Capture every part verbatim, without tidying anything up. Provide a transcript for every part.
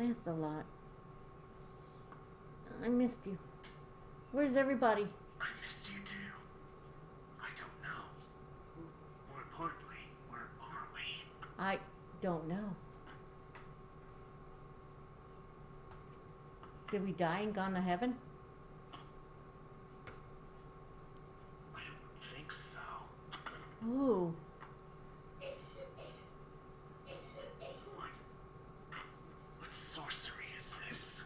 Lancelot. I missed you. Where's everybody? I missed you too. I don't know. More importantly, where are we? I don't know. Did we die and gone to heaven? I don't think so. Ooh. What? What sorcery is this?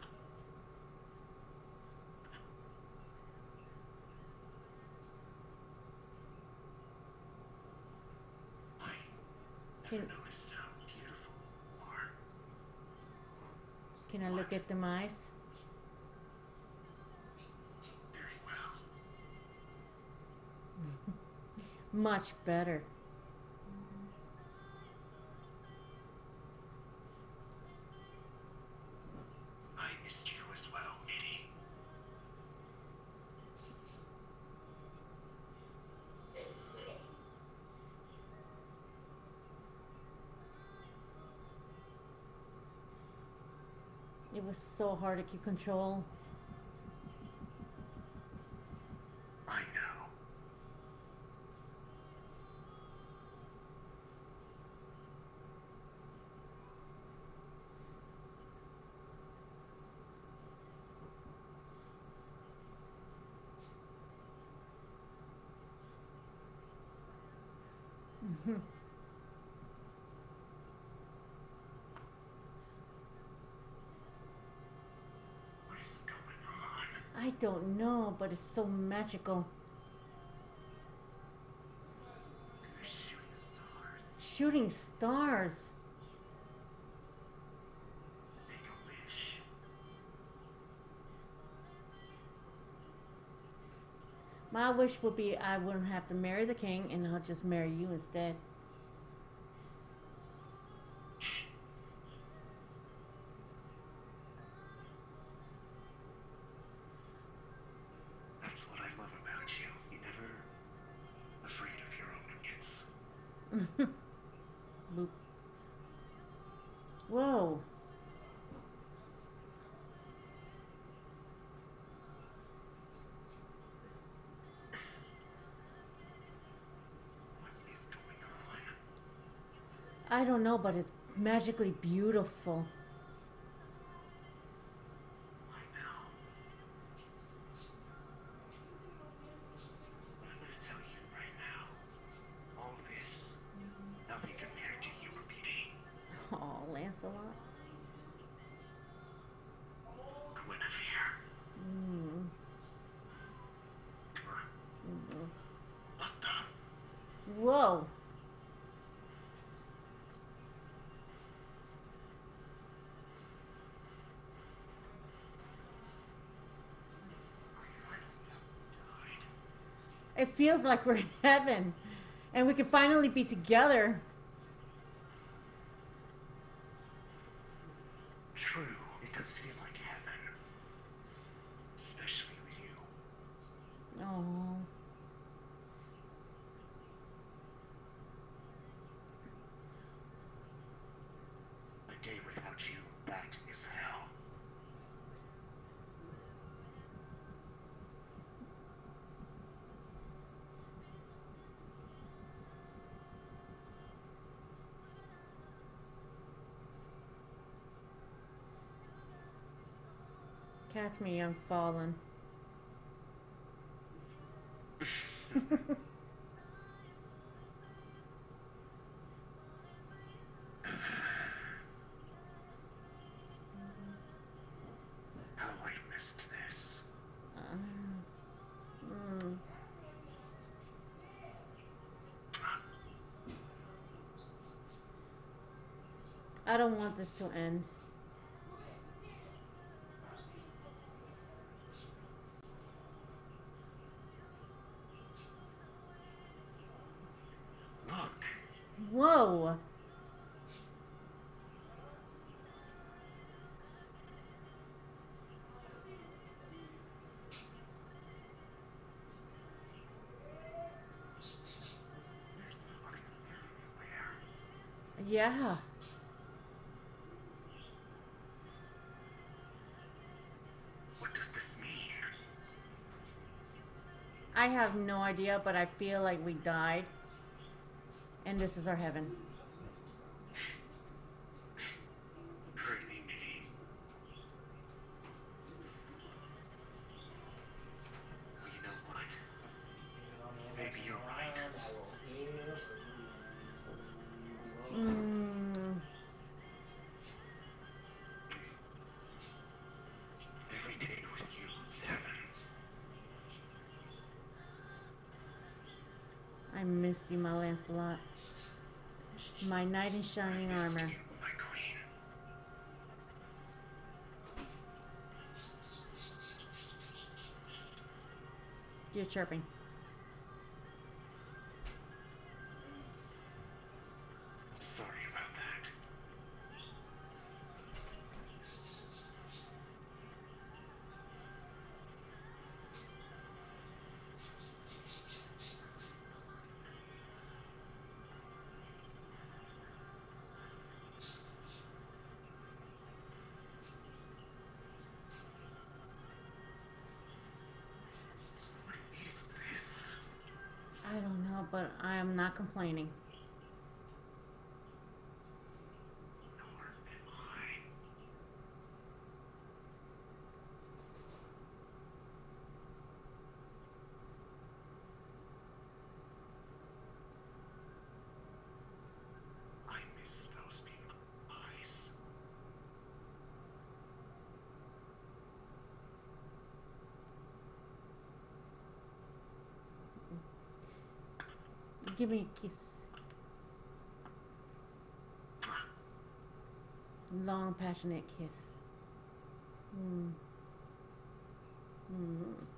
I never Can, noticed how beautiful you are. can I look at them eyes? Very well. Much better. I missed you as well, Eddie. It was so hard to keep control. I know. Mm-hmm. What is going on? I don't know, but it's so magical. They're shooting stars. Shooting stars. Make a wish. My wish would be I wouldn't have to marry the king and I'll just marry you instead. That's what I love about you. You're never afraid of your own wits. Boop. Whoa. What is going on? I don't know, but it's magically beautiful. I know. But I'm gonna tell you right now. All this, nothing compared to you repeating. Oh, Lancelot. Guinevere. Mm. What the? Whoa. It feels like we're in heaven and we can finally be together. True, it does feel like heaven. Especially with you. Oh. A day without you, that is hell. Catch me, I'm falling. How I missed this. Uh, mm. I don't want this to end. Look. Whoa. Yeah. I have no idea, but I feel like we died. And this is our heaven. Pretty neat. Well, you know what? Maybe you're right. Mm, Every day with you is heaven. I missed you, my Lancelot. My knight in shining I missed armor. you, my queen. You're chirping. Sorry about that. What is this? I don't know, but I am not complaining. Nor am I. I miss those big eyes. Give me a kiss. Long, passionate kiss. Mm. Mm.